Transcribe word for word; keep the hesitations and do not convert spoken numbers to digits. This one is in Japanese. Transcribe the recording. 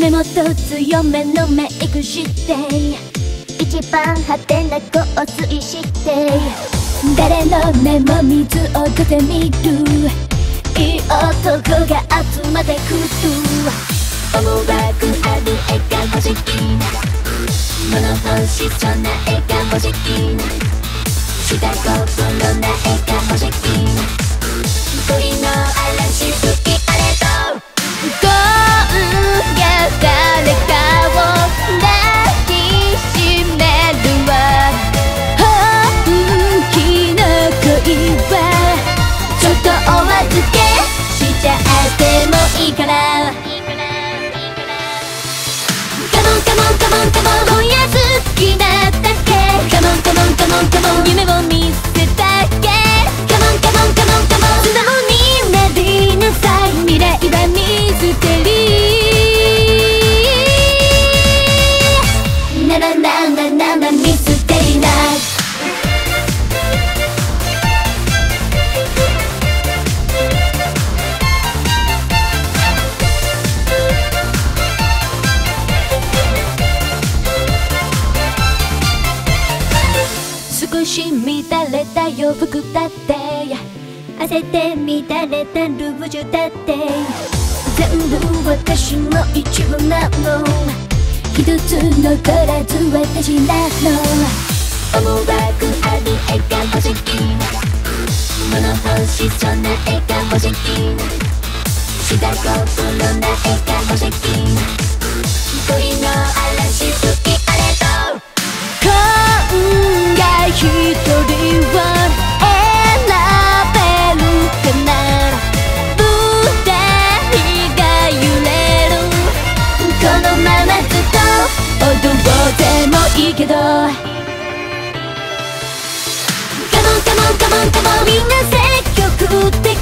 目もっと強めのメイクして一番派手な香水して誰の目も水を出てみるいい男が集まってくる思惑ある絵が欲しい物欲しそうな絵が欲しい下心な絵が欲しい恋の嵐好きあれと今夜誰かを抱きしめるわ本気の恋はちょっとお預けしちゃってもいいからCome on, come on, come on, come on 今夜好きなだけ Come on, come on, come on, come on 夢を見せてあげ Come on, come on, come on, come on 素直になりなさい未来はミステリーななななななミステリーな少し乱れた洋服だって焦って乱れたルージュだって全部私の一部なの一つ残らず私なの思惑ある絵が欲しい物欲しそうな絵が欲しい下心な絵が欲しい恋の嵐好きあれと今夜一人を選べるかな二人が揺れるこのままずっと踊ってもいいけど Come on, come on, come on, come on みんな積極的